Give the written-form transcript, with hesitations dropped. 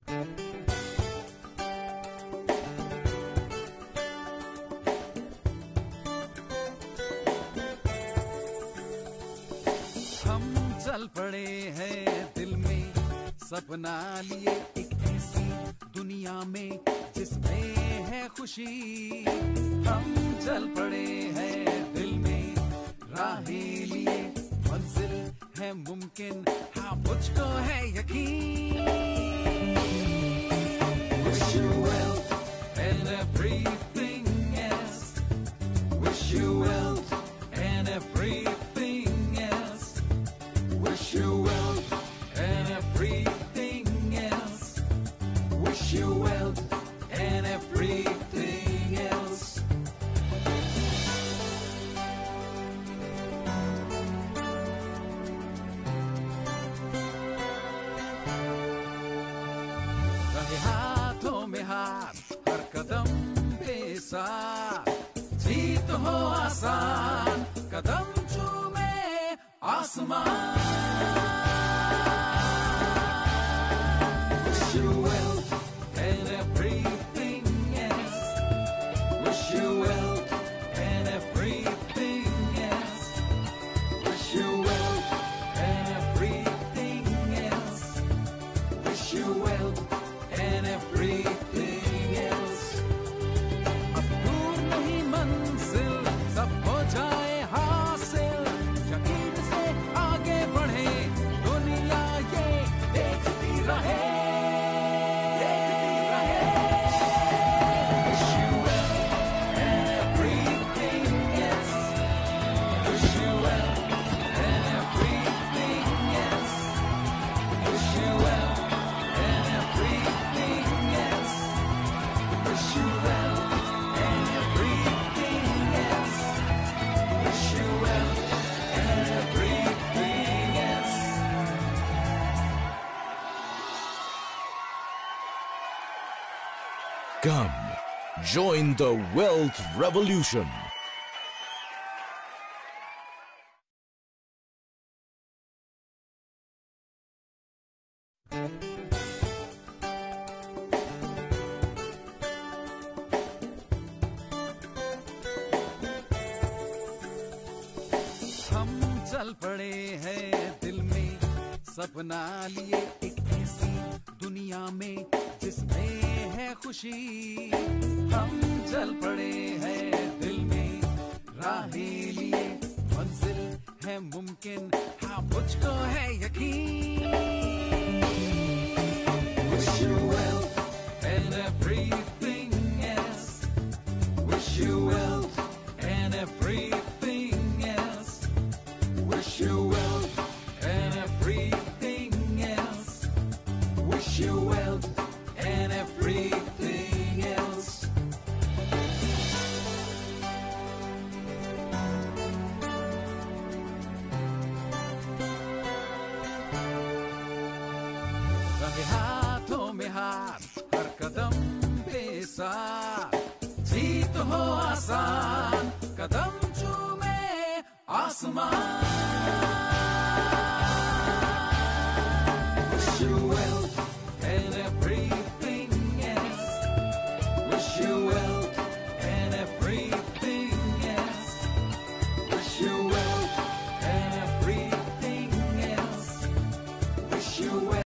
हम चल पड़े हैं दिल में सपना लिए एक ऐसी दुनिया में जिसमें है खुशी। हम चल पड़े हैं दिल में राहें लिए, मंजिल है मुमकिन, हाँ मुझको है यकीन। Wish you well and everything else. Wish you well and everything else. Wish you well and everything else. Wish you well and everything else. रहे हाथों में हाथ, हर कदम पे साथ, जीत हो आसान, कदम चूमे आसमान। Wish you well and everything else. Wish you well and everything else. Wish you well and everything else. Wish you well and everything else. अब दूर नहीं मंजिल, सब हो जाए हासिल, यकीन से आगे बढ़े, दुनिया ये देखती रहे, देखती रहे। Wish you well and everything else. Wish you well and everything else. Wish you well and everything else. Wish you well and everything else. Wish you well and everything else. Come, join the wealth revolution. हम चल पड़े हैं दिल में सपना लिए एक ऐसी दुनिया में जिसमें है खुशी। हम चल पड़े हैं दिल में राहें लिए, मंजिल है मुमकिन, हाँ मुझको है यकीन। Wish you well and everything else. Wish you well and everything else. Wish you well and everything else. Wish you well and everything else. रहे हाथों में हाथ, हर कदम पे साथ, जीत हो आसान, कदम चूमे आसमान। Wish you well